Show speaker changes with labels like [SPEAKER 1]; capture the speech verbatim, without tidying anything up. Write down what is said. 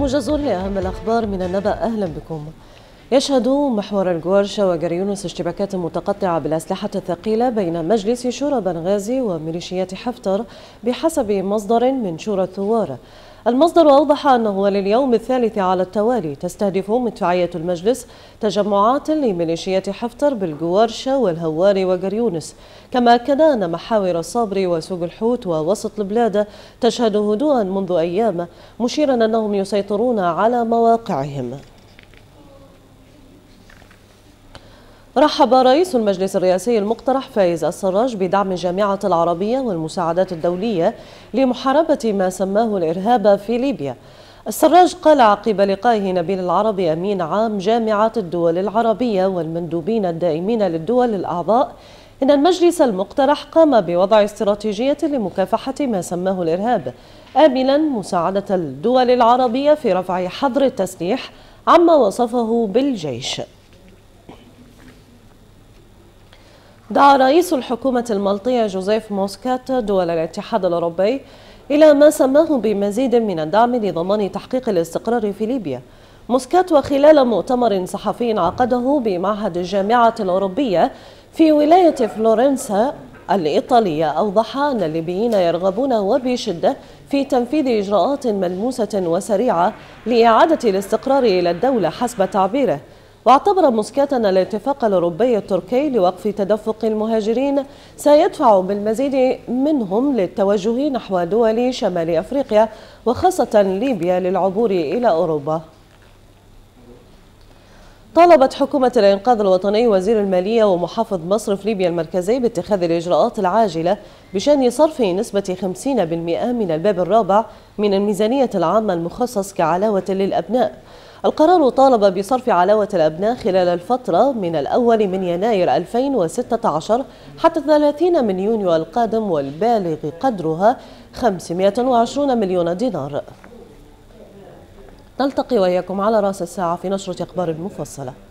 [SPEAKER 1] موجز لأهم الأخبار من النبأ. أهلا بكم. يشهد محور الجوارشة وجريونس اشتباكات متقطعة بالأسلحة الثقيلة بين مجلس شورى بنغازي وميليشيات حفتر بحسب مصدر من شورى الثوار. المصدر أوضح أنه لليوم الثالث على التوالي تستهدف مدفعية المجلس تجمعات لميليشيات حفتر بالجوارشة والهواري وجريونس، كما أكد أن محاور الصابري وسوق الحوت ووسط البلاد تشهد هدوءا منذ أيام، مشيرا أنهم يسيطرون على مواقعهم. رحب رئيس المجلس الرئاسي المقترح فايز السراج بدعم الجامعة العربية والمساعدات الدولية لمحاربة ما سماه الإرهاب في ليبيا. السراج قال عقب لقائه نبيل العربي أمين عام جامعة الدول العربية والمندوبين الدائمين للدول الأعضاء إن المجلس المقترح قام بوضع استراتيجية لمكافحة ما سماه الإرهاب، آملا مساعدة الدول العربية في رفع حظر التسليح عما وصفه بالجيش. دعا رئيس الحكومة المالطية جوزيف موسكات دول الاتحاد الأوروبي إلى ما سماه بمزيد من الدعم لضمان تحقيق الاستقرار في ليبيا. موسكات وخلال مؤتمر صحفي عقده بمعهد الجامعة الأوروبية في ولاية فلورنسا الإيطالية أوضح أن الليبيين يرغبون وبشدة في تنفيذ إجراءات ملموسة وسريعة لإعادة الاستقرار إلى الدولة حسب تعبيره. واعتبر موسكات أن الاتفاق الأوروبي التركي لوقف تدفق المهاجرين سيدفع بالمزيد منهم للتوجه نحو دول شمال أفريقيا وخاصة ليبيا للعبور إلى أوروبا. طالبت حكومة الإنقاذ الوطني وزير المالية ومحافظ مصرف ليبيا المركزي باتخاذ الإجراءات العاجلة بشأن صرف نسبة خمسين بالمئة من الباب الرابع من الميزانية العامة المخصص كعلاوة للأبناء. القرار طالب بصرف علاوة الأبناء خلال الفترة من الأول من يناير ألفين وستة عشر حتى ثلاثين من يونيو القادم، والبالغ قدرها خمسمائة وعشرين مليون دينار. نلتقي وإياكم على رأس الساعة في نشرة أخبار مفصلة.